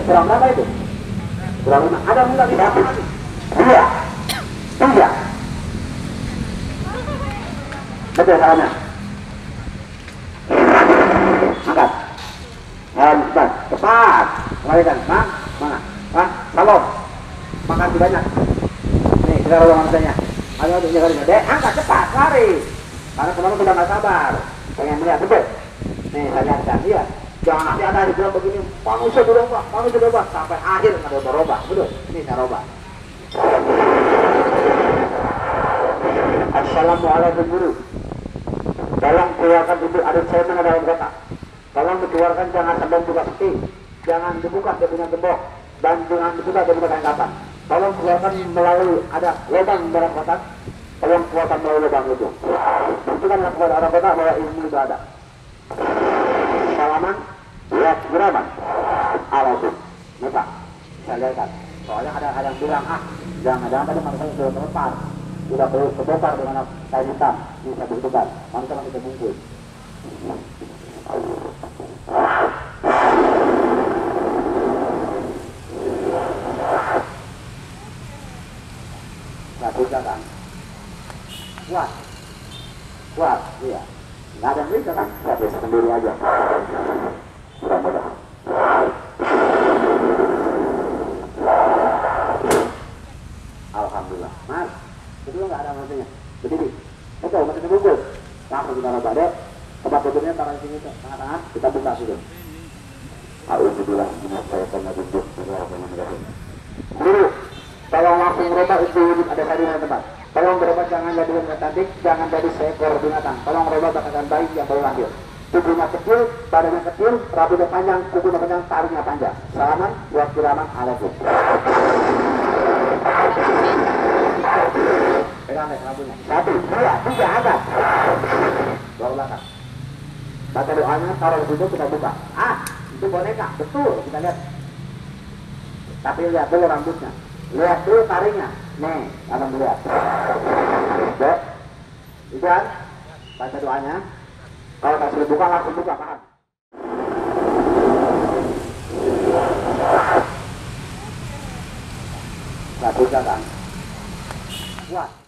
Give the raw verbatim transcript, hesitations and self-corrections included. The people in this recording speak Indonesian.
kurang berapa itu? Kurang lima. Ada enggak di dalam lagi? Iya. Tiga. Betul salahnya. Angkat. Hebat. Cepat. Kembalikan. Nah, mana? Ah, salam. Makasih banyak. Nih, kita ruang manusianya. Ayo untuk jaga dek, angkat cepat, lari. Karena kemarin sudah nggak sabar, pengen melihat betul. Nih, saya lihatkan, iya. Jangan nanti ada di dalam begini, manusia berubah, manusia berubah sampai akhir nggak ada berubah, betul. Ini saya robah. Assalamualaikum guru. Dalam keluarkan itu ada semen dalam kota. Tolong dikeluarkan, jangan sampai buka peti, jangan dibuka dia punya gembok, dan jangan dibuka dia punya kain kapan. Tolong keluarkan melalui ada lubang dalam kotak. Tolong keluarkan melalui lubang itu. Buktikanlah kepada orang kota bahwa ilmu itu ada. Salaman, lihat geraman. Alaikum. Lupa, saya lihatkan. Soalnya ada ada yang bilang ah, jangan-jangan tadi manusia sudah terlepar, sudah perlu kebongkar dengan kain hitam. Ini saya buktikan. Manusia masih terbungkus. Nggak bisa kan? Kuat, kuat, iya. Nggak ada yang bisa kan? Nggak bisa sendiri aja. Mudah-mudahan. Alhamdulillah. Mas, kedua nggak ada maksudnya. Berdiri. Oke, masih terbungkus. Langsung kita robak deh. Tempat tutupnya taruh sini tuh, tengah-tengah. Kita buka situ. Alhamdulillah. Saya pernah tunjuk. Guru, tolong langsung robak itu ada tadi di tempat. Tolong berobat jangan jadi binatang cantik, jangan jadi seekor binatang. Tolong berobat bakalan bayi yang baru lahir. Tubuhnya kecil, badannya kecil, rambutnya panjang, kukunya panjang, taringnya panjang. Salaman, buat kiraman, alaikum. Pegang deh rambutnya. Satu, dua, tiga, angkat. Bawa belakang. Baca doanya, taruh di situ, kita buka. Ah, itu boneka, betul, kita lihat. Tapi lihat dulu rambutnya. Lihat dulu taringnya. Nih, akan melihat. Oke. Itu kan? Baca doanya. Kalau tak sudah buka, langsung buka, paham? Gak bisa kan? Kuat.